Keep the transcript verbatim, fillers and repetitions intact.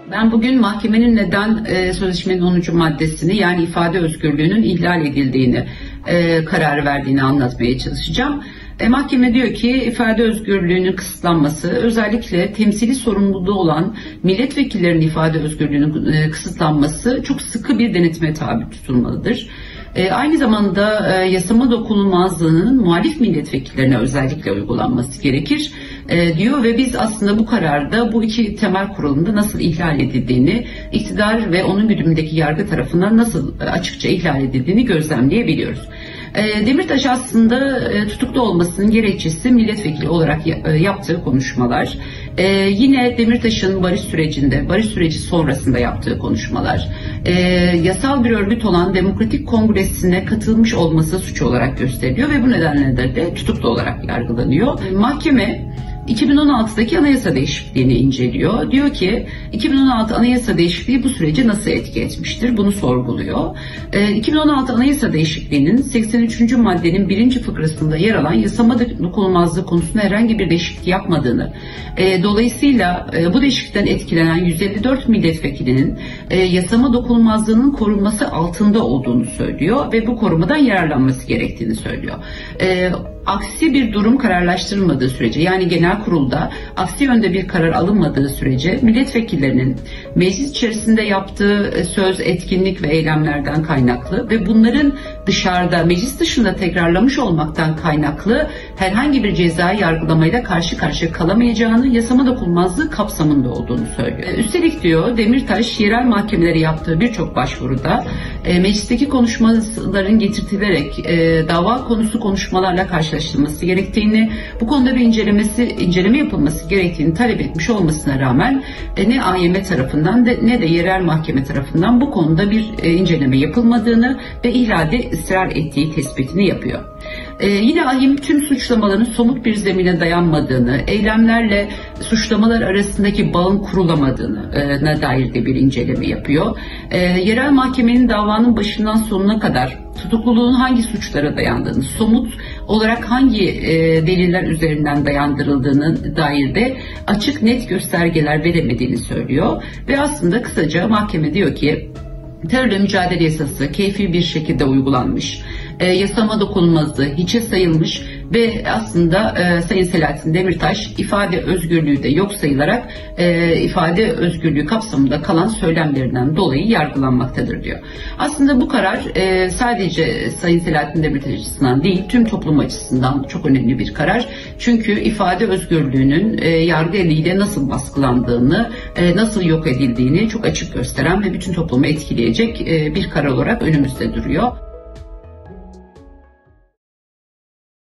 Ben bugün mahkemenin neden e, sözleşmenin onuncu maddesini, yani ifade özgürlüğünün ihlal edildiğini, e, karar verdiğini anlatmaya çalışacağım. E, mahkeme diyor ki ifade özgürlüğünün kısıtlanması, özellikle temsili sorumluluğu olan milletvekillerinin ifade özgürlüğünün e, kısıtlanması çok sıkı bir denetime tabi tutulmalıdır. E, aynı zamanda e, yasama dokunulmazlığının muhalif milletvekillerine özellikle uygulanması gerekir e, diyor ve biz aslında bu kararda bu iki temel kuralında nasıl ihlal edildiğini, iktidar ve onun güdümündeki yargı tarafından nasıl açıkça ihlal edildiğini gözlemleyebiliyoruz. Demirtaş aslında tutuklu olmasının gerekçesi milletvekili olarak yaptığı konuşmalar. Ee, yine Demirtaş'ın barış sürecinde, barış süreci sonrasında yaptığı konuşmalar, e, yasal bir örgüt olan Demokratik Kongresi'ne katılmış olması suç olarak gösteriliyor ve bu nedenle de tutuklu olarak yargılanıyor. Mahkeme iki bin on altıdaki anayasa değişikliğini inceliyor. Diyor ki iki bin on altı anayasa değişikliği bu süreci nasıl etki etmiştir? Bunu sorguluyor. E, iki bin on altı anayasa değişikliğinin seksen üçüncü maddenin birinci fıkrasında yer alan yasama dokunulmazlığı konusunda herhangi bir değişiklik yapmadığını, e, dolayısıyla e, bu değişiklikten etkilenen yüz elli dört milletvekilinin e, yasama dokunulmazlığının korunması altında olduğunu söylüyor ve bu korumadan yararlanması gerektiğini söylüyor. E, aksi bir durum kararlaştırılmadığı sürece, yani genel kurulda aksi yönde bir karar alınmadığı sürece milletvekillerinin meclis içerisinde yaptığı söz, etkinlik ve eylemlerden kaynaklı ve bunların dışarıda, meclis dışında tekrarlamış olmaktan kaynaklı herhangi bir cezai yargılamayla karşı karşıya kalamayacağını, yasama dokunulmazlığı kapsamında olduğunu söylüyor. Üstelik diyor Demirtaş, yerel mahkemelere yaptığı birçok başvuruda e, meclisteki konuşmaların getirtilerek e, dava konusu konuşmalarla karşılaştırılması gerektiğini, bu konuda bir incelemesi, inceleme yapılması gerektiğini talep etmiş olmasına rağmen e, ne A Y M tarafından de, ne de yerel mahkeme tarafından bu konuda bir e, inceleme yapılmadığını ve ihlalde ısrar ettiği tespitini yapıyor. Ee, yine A Y M tüm suçlamaların somut bir zemine dayanmadığını, eylemlerle suçlamalar arasındaki bağın kurulamadığına dair de bir inceleme yapıyor. Ee, yerel mahkemenin davanın başından sonuna kadar tutukluluğun hangi suçlara dayandığını, somut olarak hangi e, deliller üzerinden dayandırıldığını dair de açık net göstergeler veremediğini söylüyor. Ve aslında kısaca mahkeme diyor ki terörle mücadele yasası keyfi bir şekilde uygulanmış, e, yasama dokunulmazlığı hiçe sayılmış ve aslında e, Sayın Selahattin Demirtaş ifade özgürlüğü de yok sayılarak e, ifade özgürlüğü kapsamında kalan söylemlerinden dolayı yargılanmaktadır diyor. Aslında bu karar e, sadece Sayın Selahattin Demirtaş açısından değil, tüm toplum açısından çok önemli bir karar. Çünkü ifade özgürlüğünün e, yargı eliyle nasıl baskılandığını, e, nasıl yok edildiğini çok açık gösteren ve bütün toplumu etkileyecek e, bir karar olarak önümüzde duruyor.